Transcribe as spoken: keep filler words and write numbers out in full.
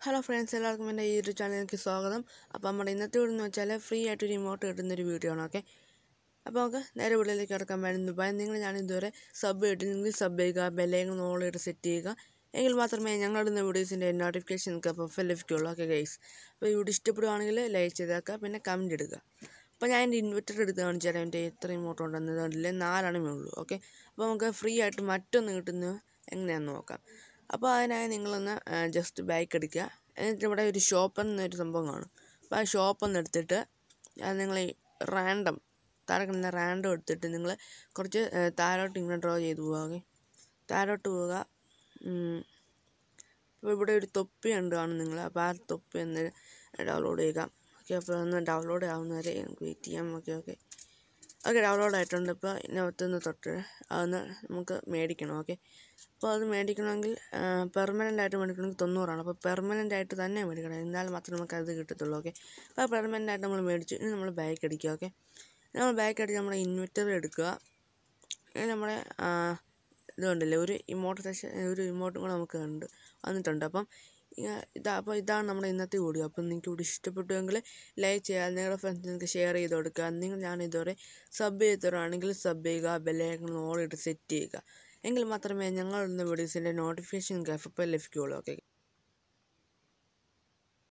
Hello friends, എല്ലാവർക്കും എൻ്റെ ഈ ഒരു ചാനലിലേക്ക് സ്വാഗതം. അപ്പോൾ നമ്മുടെ ഇന്നത്തെ വീഡിയോ എന്ന് വെച്ചാൽ ഫ്രീ ആയിട്ട് ഒരു ഇമോട്ട് കിട്ടുന്നൊരു വീഡിയോ ആണ്. ഓക്കെ, അപ്പോൾ നമുക്ക് നേരെ വീഡിയോയിലേക്ക് കിടക്കാൻ വരുന്നു. ഭയം നിങ്ങൾ ഞാൻ ഇതുവരെ സബ് ഇട്ടില്ലെങ്കിൽ സബ് ചെയ്യുക, ബെല്ലൈക്കൺ ഓൾ ഇട്ട് സെറ്റ് ചെയ്യുക. എങ്കിൽ മാത്രമേ ഞങ്ങളിടുന്ന വീഡിയോസിൻ്റെ നോട്ടിഫിക്കേഷൻ നിങ്ങൾക്ക് അപ്പോൾ ലഭിക്കുകയുള്ളൂ. ഓക്കെ ഗൈസ്, അപ്പോൾ ഈ വീഡിയോ ഇഷ്ടപ്പെടുവാണെങ്കിൽ ലൈക്ക് ചെയ്തേക്കുക, പിന്നെ കമൻറ്റ് ഇടുക. അപ്പോൾ ഞാൻ എൻ്റെ ഇൻവെർട്ടർ എടുത്ത് കാണിച്ചു തരാം. എൻ്റെ എത്ര ഇമോട്ട് ഉണ്ടെന്ന് കണ്ടില്ലേ, നാലെണ്ണമേ ഉള്ളൂ. ഓക്കെ, അപ്പോൾ നമുക്ക് ഫ്രീ ആയിട്ട് മറ്റൊന്ന് കിട്ടുന്നത് എങ്ങനെയാണെന്ന് നോക്കാം. അപ്പോൾ അതിനായി നിങ്ങളൊന്ന് ജസ്റ്റ് ബാക്ക് എടുക്കുക. എന്നിട്ട് ഇവിടെ ഒരു ഷോപ്പ് എന്നൊരു സംഭവം കാണും. അപ്പോൾ ആ ഷോപ്പൊന്ന് എടുത്തിട്ട് അത് നിങ്ങൾ ഈ റാൻഡം താഴെ കിടന്ന റാൻഡം എടുത്തിട്ട് നിങ്ങൾ കുറച്ച് താഴോട്ട് ഇങ്ങനെ ഡ്രോ ചെയ്ത് പോവുക. ഓക്കെ, താഴോട്ട് പോവുക. അപ്പോൾ ഇവിടെ ഒരു തൊപ്പി ഉണ്ട് കാണും നിങ്ങൾ. അപ്പോൾ ആ തൊപ്പി ഒന്ന് ഡൗൺലോഡ് ചെയ്യുക. ഓക്കെ, അപ്പോൾ ഒന്ന് ഡൗൺലോഡ് ആവുന്നവരെ നമുക്ക് വെയിറ്റ് ചെയ്യാം. ഓക്കെ ഓക്കെ ഓക്കെ ഡൗൺലോഡ് ആയിട്ടുണ്ട്. ഇപ്പോൾ ഇതിനകത്തുനിന്ന് തൊട്ട് അതൊന്ന് നമുക്ക് മേടിക്കണം. ഓക്കെ, അപ്പോൾ അത് മേടിക്കണമെങ്കിൽ പെർമനൻ്റ് ആയിട്ട് മേടിക്കണമെങ്കിൽ തൊണ്ണൂറാണ്. അപ്പോൾ പെർമനൻ്റ് ആയിട്ട് തന്നെ മേടിക്കണം, എന്നാൽ മാത്രമേ നമുക്ക് അത് കിട്ടത്തുള്ളൂ. ഓക്കെ, അപ്പോൾ പെർമനൻ്റ് ആയിട്ട് നമ്മൾ മേടിച്ചു. ഇനി നമ്മൾ ബാക്ക് അടിക്കുക. ഓക്കെ, നമ്മൾ ബാക്ക് അടിച്ച് നമ്മുടെ ഇൻവെർട്ടർ എടുക്കുക. ഇനി നമ്മുടെ ഇതുണ്ടല്ലേ ഒരു ഇമോട്ട് സെഷൻ, ഒരു ഇമോട്ടും കൂടെ നമുക്ക് ഉണ്ട് വന്നിട്ടുണ്ട്. അപ്പം ഇതാ അപ്പോൾ ഇതാണ് നമ്മുടെ ഇന്നത്തെ വീഡിയോ. അപ്പം നിങ്ങൾക്ക് ഇവിടെ ഇഷ്ടപ്പെട്ടുവെങ്കിൽ ലൈക്ക് ചെയ്യുക, നിങ്ങളുടെ ഫ്രണ്ട്സിനൊക്കെ ഷെയർ ചെയ്ത് കൊടുക്കുക. നിങ്ങൾ ഞാൻ ഇതുവരെ സബ് ചെയ്തവരാണെങ്കിൽ സബ് ചെയ്യുക, ബെല്ലൈക്കൺ ഓൾ ഇട്ട് സെറ്റ് ചെയ്യുക. എങ്കിൽ മാത്രമേ ഞങ്ങളിടുന്ന വീഡിയോസിൻ്റെ നോട്ടിഫിക്കേഷൻ നിങ്ങൾക്ക് അപ്പോൾ ലഭിക്കുകയുള്ളൂ. ഓക്കെ.